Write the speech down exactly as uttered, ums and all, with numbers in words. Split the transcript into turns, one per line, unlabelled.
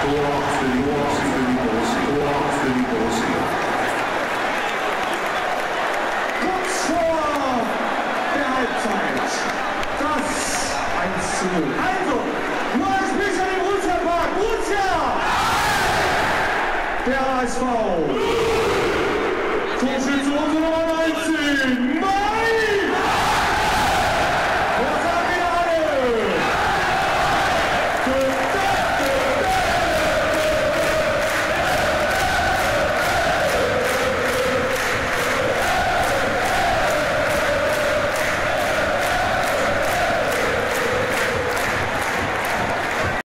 Tor für die Borussia. Tor für die Borussia.
Kurz vor der Halbzeit. Das eins zu null. Also, neues Spiel im Borussia Park. Borussia! Der H S V. Torschütze unsere Nummer neunzehn.